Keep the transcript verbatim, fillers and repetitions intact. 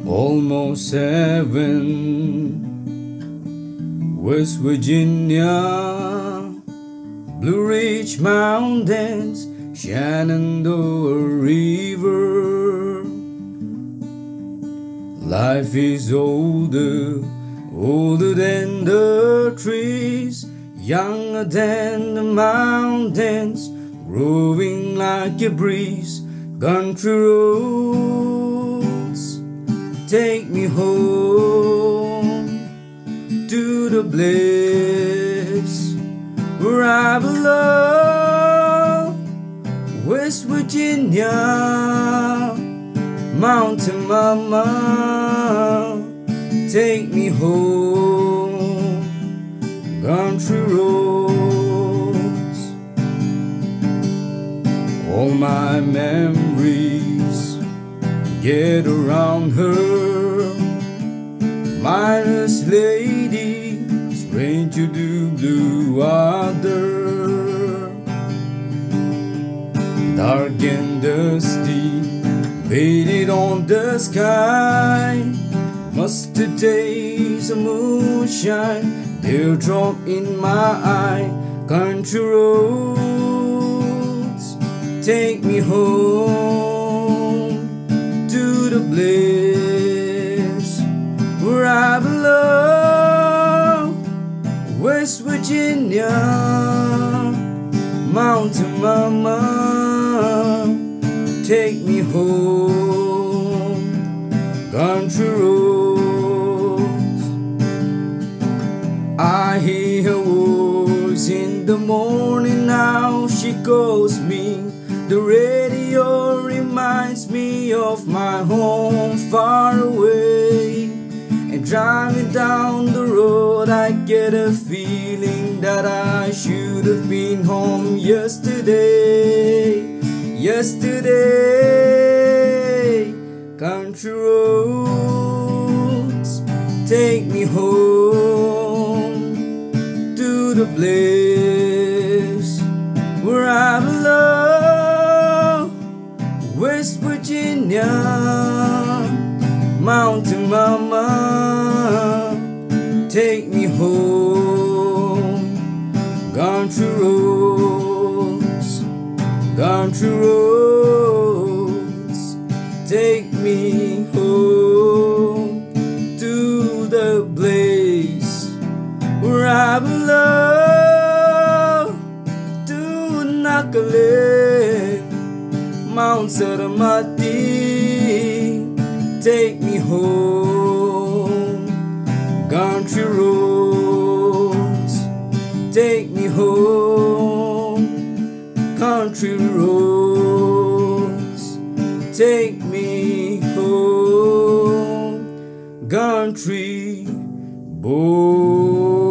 Almost heaven, West Virginia, Blue Ridge Mountains, Shenandoah River. Life is older, older than the trees, younger than the mountains, growing like a breeze. Country roads, take me home to the place where I belong. West Virginia, Mountain Mama, take me home. Country roads, all my memories get around her. Minus lady, stranger to blue water. Dark and dusty, faded on the sky. Mustard days of moonshine, teardrop in my eye. Country roads, take me home to the place where I belong. West Virginia, Mountain Mama, take me home. Country roads, I hear her voice in the morning now. She calls me. The radio reminds me of my home far away. And driving down the road, I get a feeling that I should have been home yesterday. Yesterday, country roads, take me home to the place where I belong. West Virginia, Mountain Mama, take me home. Country roads, country roads, take me home to the place where I belong. To Nakalin, Mount Saramati, take me home. Country roads, take me home. Country roads, take me home. Country boy.